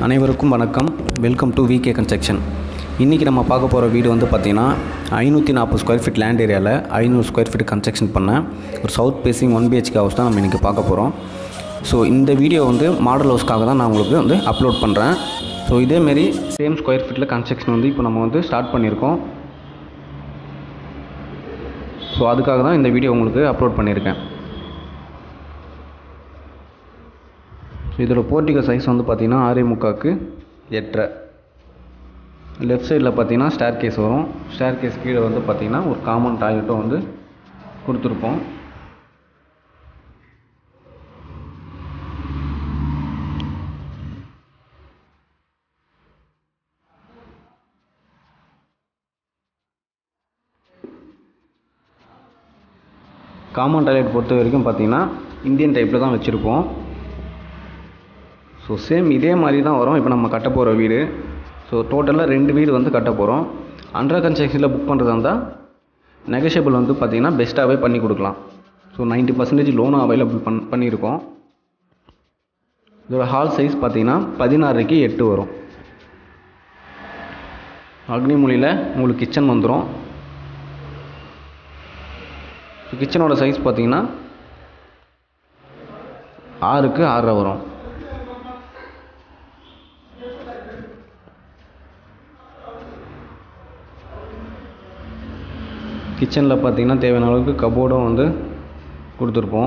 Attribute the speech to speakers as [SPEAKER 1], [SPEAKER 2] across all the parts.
[SPEAKER 1] அனைவருக்கும் வணக்கம். Welcome to VK construction. இன்றைக்கி நம்ம பார்க்க போகிற வீடு வந்து பார்த்திங்கன்னா 540 ஸ்கொயர் ஃபீட் லேண்ட் ஏரியாவில் 500 ஸ்கொயர் ஃபீட் கன்ஸ்ட்ரக்ஷன் பண்ண ஒரு சவுத் பேசிங் 1 BHK ஹவுஸ் தான் நம்ம இன்றைக்கி பார்க்க போகிறோம். ஸோ இந்த வீடியோ வந்து மாடல் ஹவுஸ்க்காக தான் நான் உங்களுக்கு வந்து அப்லோட் பண்ணுறேன். ஸோ இதேமாரி சேம் ஸ்கொயர் ஃபீட்டில் கன்ஸ்ட்ரக்ஷன் வந்து இப்போ நம்ம வந்து ஸ்டார்ட் பண்ணியிருக்கோம். ஸோ அதுக்காக தான் இந்த வீடியோ உங்களுக்கு அப்லோட் பண்ணியிருக்கேன். ஸோ இதோட போர்ட்டிகோ சைஸ் வந்து பார்த்திங்கன்னா 6.75க்கு 8.5. லெஃப்ட் சைடில் பார்த்திங்கன்னா ஸ்டேர் கேஸ் வரும். ஸ்டேர் கேஸ் கீழே வந்து பார்த்திங்கன்னா ஒரு காமன் டாய்லெட்டும் வந்து கொடுத்துருப்போம். காமன் டாய்லெட் பொறுத்த வரைக்கும் பார்த்திங்கன்னா இந்தியன் டைப்பில் தான் வச்சுருப்போம். ஸோ சேம் இதே மாதிரி தான் வரும். இப்போ நம்ம கட்ட போகிற வீடு. ஸோ டோட்டலாக 2 வீடு வந்து கட்ட போகிறோம். அண்டர் கன்ஸ்ட்ரக்ஷனில் புக் பண்ணுறதா இருந்தால் நெகோஷியபிள் வந்து பார்த்திங்கன்னா பெஸ்ட்டாகவே பண்ணி கொடுக்கலாம். ஸோ 90% லோனும் அவைலபிள் பண்ணியிருக்கோம். இதோட ஹால் சைஸ் பார்த்திங்கன்னா 16க்கு 8 வரும். அக்னிமூலையில் உங்களுக்கு கிச்சன் வந்துடும். கிச்சனோட சைஸ் பார்த்திங்கன்னா 6க்கு 6.5 வரும். கிச்சனில் பார்த்திங்கன்னா தேவையான அளவுக்கு கபோர்டும் வந்து கொடுத்துருப்போம்.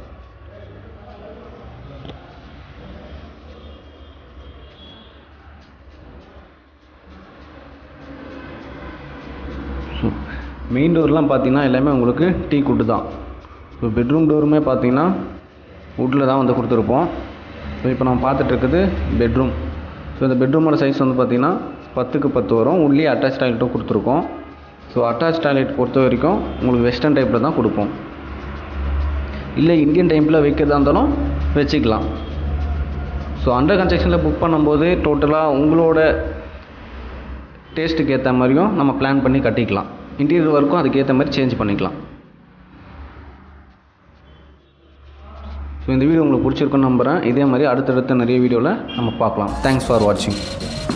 [SPEAKER 1] மெயின் டோர்லாம் பார்த்திங்கன்னா எல்லாமே உங்களுக்கு டீ குட்டு தான். ஸோ பெட்ரூம் டோருமே பார்த்திங்கன்னா வுட்டில் தான் வந்து கொடுத்துருப்போம். ஸோ இப்போ நம்ம பார்த்துட்ருக்குது பெட்ரூம். ஸோ இந்த பெட்ரூமோட சைஸ் வந்து பார்த்திங்கன்னா 10க்கு 10 வரும். உள்ளே அட்டாச் டாய்லெட்டும் கொடுத்துருக்கோம். ஸோ அட்டாச் டாய்லெட் பொறுத்த வரைக்கும் உங்களுக்கு வெஸ்டர்ன் டைப்பில் தான் கொடுப்போம். இல்லை இந்தியன் டைப்பில் வைக்கிறதா இருந்தாலும் வச்சுக்கலாம். ஸோ அண்டர் கன்ஸ்ட்ரக்ஷனில் புக் பண்ணும்போது டோட்டலாக உங்களோட டேஸ்ட்டுக்கு ஏற்ற மாதிரியும் நம்ம பிளான் பண்ணி கட்டிக்கலாம். இன்டீரியர் ஒர்க்கும் அதுக்கேற்ற மாதிரி சேஞ்ச் பண்ணிக்கலாம். ஸோ இந்த வீடியோ உங்களுக்கு பிடிச்சிருக்குன்னு நம்புகிறேன். இதே மாதிரி அடுத்தடுத்த நிறைய வீடியோவில் நம்ம பார்க்கலாம். தேங்க்ஸ் ஃபார் வாட்சிங்.